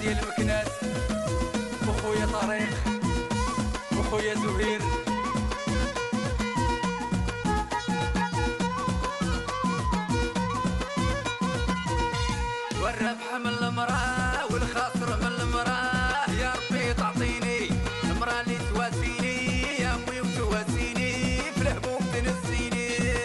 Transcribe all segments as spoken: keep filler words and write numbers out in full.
ديال مكناس وخويا طريق وخويا زهير. والربح من المراه والخاسر من المراه، يا ربي تعطيني المراه اللي تواسيني يا امي وتواسيني في الهموم تنسيني.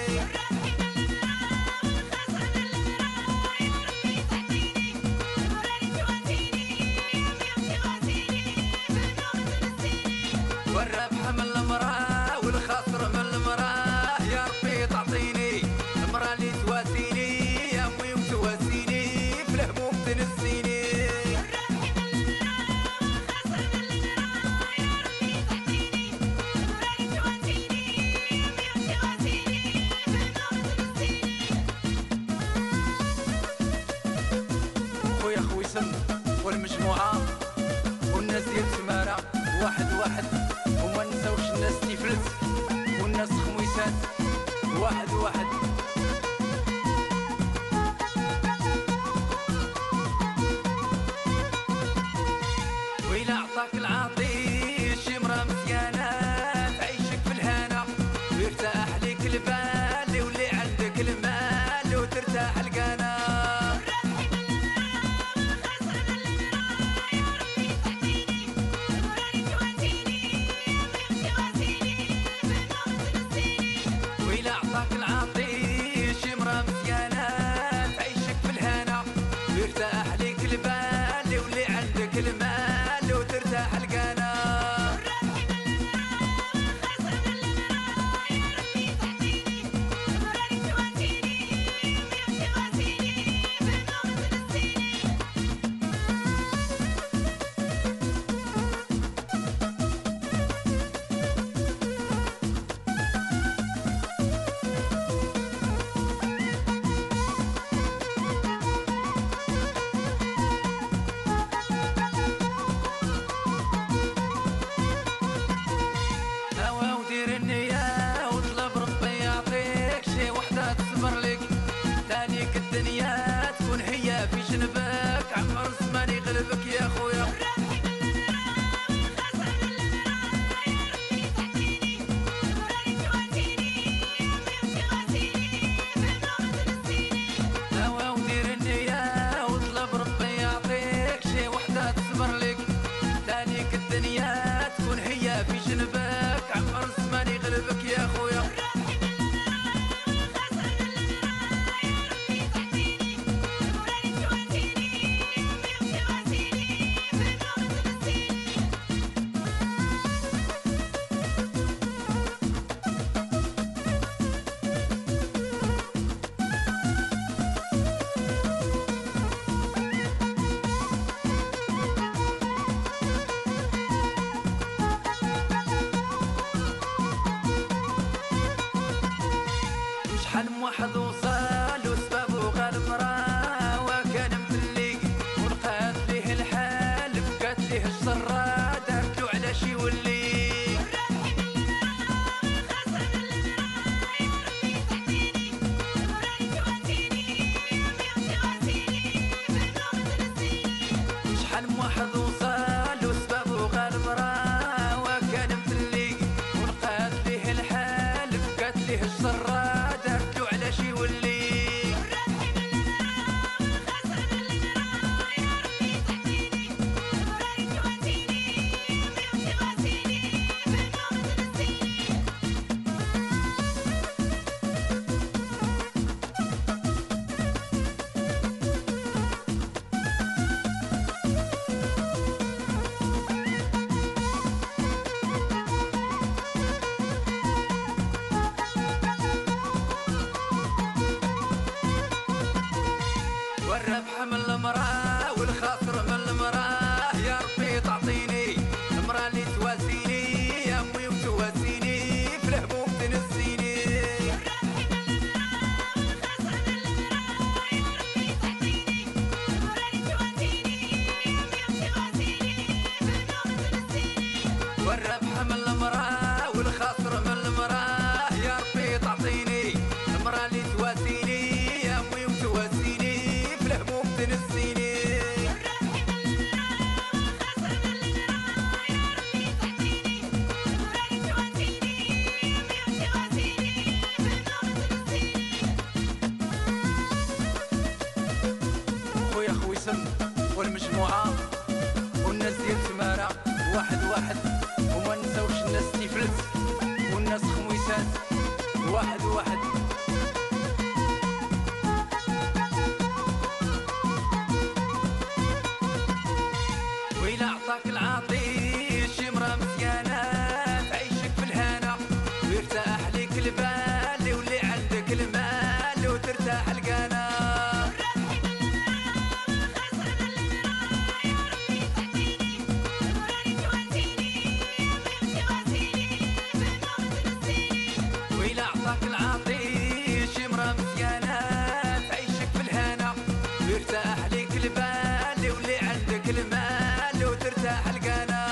والربح من المراه والخاسر من المراه، يا ربي تعطيني المراه اللي تواسيني يا امي وتواسيني في الهموم تنسيني. خويا خويسم والمجموعة والناس ديال تمارة واحد واحد، وما نساوش الناس تيفلت والناس خميسات واحد واحد. ويلا عطاك العطيش شي مرا مزيانة تعيشك في الهنا ويرتاح ليك البال واللي عندك المال وترتاح القنا. ويلا عطاك العطيش شي مرا مزيانة تعيشك في الهنا ويرتاح ليك البال واللي عندك المال وترتاح القنا. تانيك الدنيا تكون هي في جنبك عمر الزمان يغلبك يا خويا. هوا ودير النية وطلب ربي يعطيك شي وحدة تصبر لك، تانيك الدنيا تكون هي في جنبك عمر الزمان يغلبك يا خويا. شحال من واحد وصل وسبابو غال مراه وكان مفلي ولقات ليه الحال بكات ليه الجرة دارتلو على شي ولي. شحال من واحد وصل وسبابو غال مراه وكان مفلي ولقات ليه الحال بكات ليه الجرة دارتلو على شي ولي. والربح من المراه والخاسر من المراه، يا ربي تعطيني المراه اللي تواسيني يا امي وتواسيني في الهموم تنسيني. والربح من المراه والخاسر من المراه، يا ربي تعطيني المراه اللي تواسيني يا امي وتواسيني في الهموم تنسيني. مجموعة والناس ديال تمارا واحد واحد، وما نساوش الناس تيفلت والناس خميسات واحد واحد. ويلا عطاك العطيش مرا مزيانة تعيشك في الهنا ويرتاح ليك البال واللي عندك المال وترتاح القنا. ويلا عطاك العطيش مرا مزيانة تعيشك في الهنا ويرتاح ليك البال واللي عندك المال وترتاح القنا.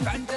عند